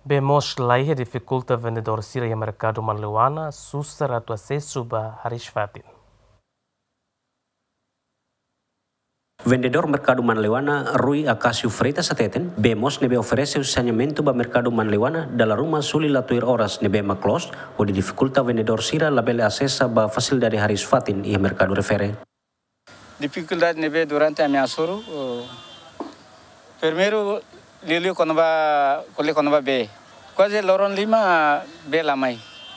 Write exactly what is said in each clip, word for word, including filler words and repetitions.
Vemos laia dificulta vendedor sira e mercado Manlewana susar atu acesso ba Haris Fatin. Vendedor mercado Manlewana, Rui Acasio Freitas Ateten, vemos nebe oferece o saneamento ba mercado Manlewana dalla ruma suli latuir horas nebe maclos, o di dificulta vendedor sira labele acessa ba facilidade Haris Fatin e mercado refere. Dificuldade nebe durante a minha soro, primeiro lilio quando va cole quando va be, quase loron lima be lamai.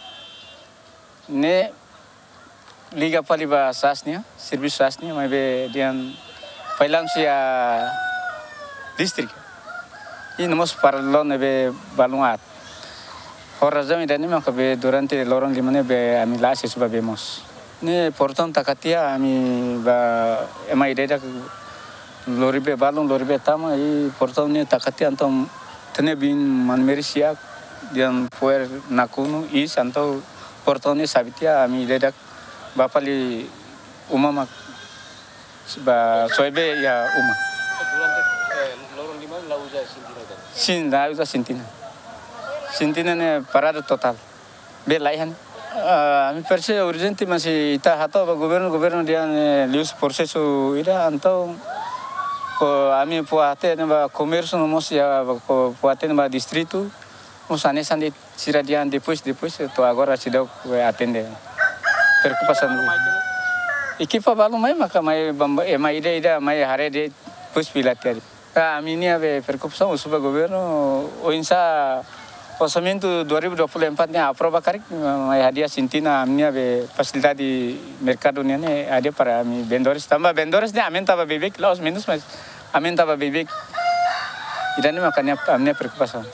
Ne liga pali ba sasnia, serviço sasnia, mas be dian Pailang sia distrik. Ini mos parlon nebe balungat. Horazam idani maka be durante lorong limane be ami lasi suba bemos. Ne porton takatia ami ba ema ideda loribe balung loribe tama i porton ne takatia antom tene bin man merisia dian puer nakunu is anto porton ne sabitia ami ideda bapali umama ba soebe ya uma. Lorong lima lauja sintina kan? Sin lauja sintina. Sintina ne parada total. Be laihan. Ami perse urgente masih ita hato ba governo governo dia lius proceso ida anto ko ami puate ne ba comércio no mos ya ko puate ne ba distrito mos anesan de sira dia depois depois to agora se deu atende. Preocupação. Equipa balu mai maka mai mai ida ida mai hare de pus pilatiari. Ah, ini ave percussão suba governo o insa orçamento dua ribu dua puluh empat ne aprova karik mai hadia sintina minha ave facilidade mercado ne ada para mi vendedores tambah vendedores ne aumenta ba bebek los menos mas aumenta ba bebek. Idane makanya amne preocupação.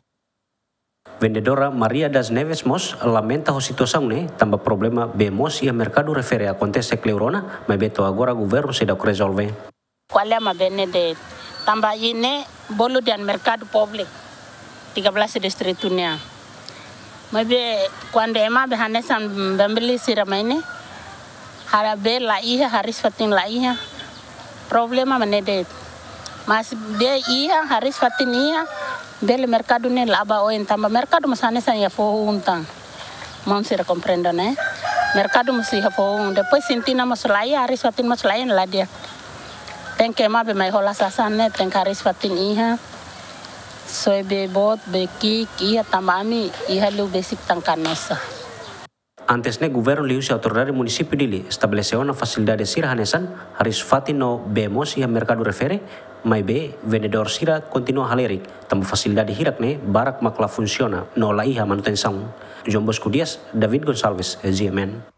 Vendedora Maria das Neves Mos lamenta a situação, né? Também problema vemos e o mercado refere acontece cleurona, mas beto agora o governo se dá que resolver. Qual é a bene de também ini bolu dan mercado público tiga belas distritunya. Mas be quando ema be hanesan bembeli sirama ini harabe la iya Haris Fatin la iya problema mana de mas de iya Haris Fatin iya bele mercado ne laba o entamba mercado masane san ya fo untang mon sira comprendo né mercado musi ha fo depois sintina maslai Haris Fatin maslai la dia tem que ma be mai hola sasan ne tem Haris Fatin iha soy be bot be ki iha tamami iha lu basic tangkanosa. Antes ne governo liu se autoridade município dili estabeleceu uma facilidade sira hanesan Haris Fatin no bemos e mercado refere mai be vendedor sira continua halerik tambah facilidade hirak ne barak makla funciona no la iha manutenção. João Bosco Dias, David Gonçalves, G M N.